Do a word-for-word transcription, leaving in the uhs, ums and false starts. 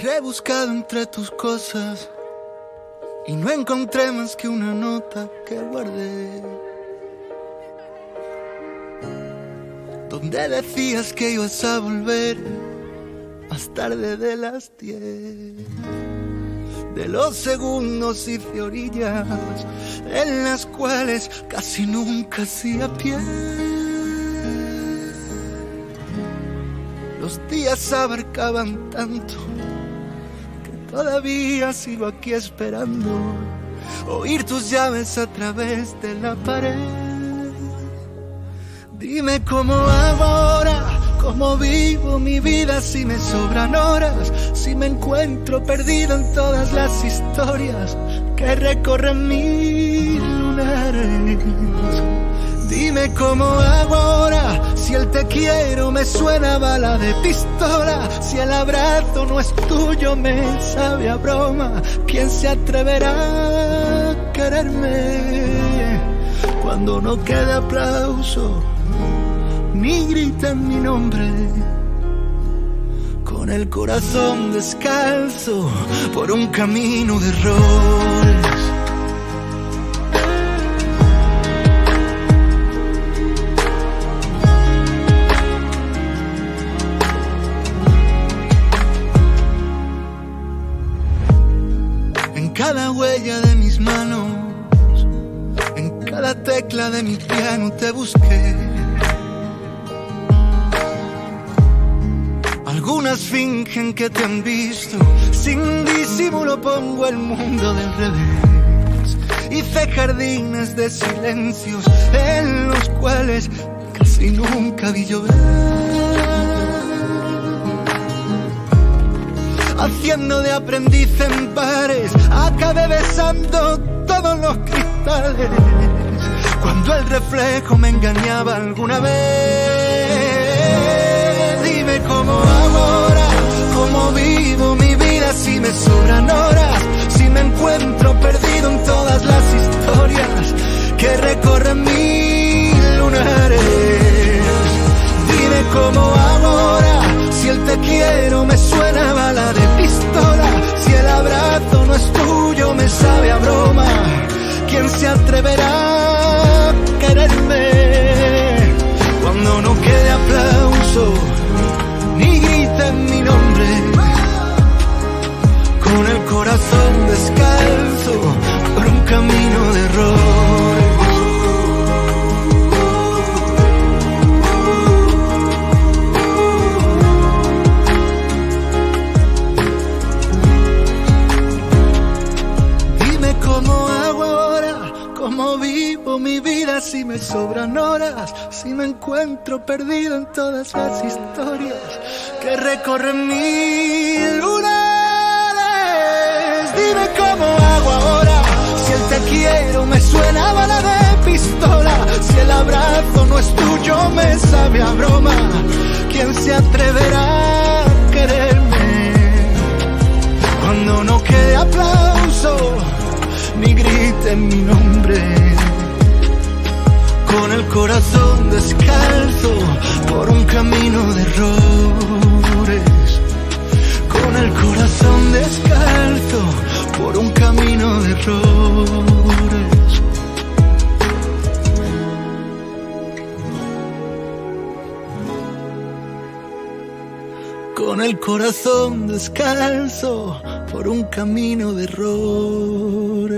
rebuscado entre tus cosas y no encontré más que una nota que guardé, donde decías que ibas a volver más tarde de las diez. De los segundos hice orillas en las cuales casi nunca hacía pie. Los días abarcaban tanto que todavía sigo aquí esperando oír tus llaves a través de la pared. Dime cómo hago ahora, cómo vivo mi vida si me sobran horas, si me encuentro perdido en todas las historias que recorren mis lunares. Dime cómo hago ahora, si el te quiero me suena a bala de pistola, si el abrazo no es tuyo me sabe a broma. ¿Quién se atreverá a quererme cuando no quede aplauso ni gritan mi nombre? Con el corazón descalzo por un camino de errores. En cada huella de mis manos, en cada tecla de mi piano te busqué. Algunas fingen que te han visto, sin disimulo pongo el mundo del revés. Hice jardines de silencios en los cuales casi nunca vi llover. Haciendo de aprendiz en bares, acabé besando todos los cristales. Cuando el reflejo me engañaba alguna vez. Dime cómo hago ahora, cómo vivo mi vida si me sobran horas, si me encuentro perdido en todas las historias que recorren mis lunares. Dime cómo hago ahora, si el te quiero me suena a bala de pistola, si el abrazo no es tuyo me sabe a broma. ¿Quién se atreverá a quererme cuando no quede aplauso ni griten mi nombre? Con el corazón descalzo por un camino de errores. Dime cómo hago ahora, cómo vivo mi vida si me sobran horas, si me encuentro perdido en todas las historias que recorren mis lunares. Dime cómo hago ahora, si el te quiero me suena a bala de pistola, si el abrazo no es tuyo me sabe a broma. ¿Quién se atreverá a quererme cuando no quede aplauso ni griten mi nombre? Con el corazón descalzo por un camino de errores. Con el corazón descalzo por un camino de errores. Con el corazón descalzo por un camino de errores.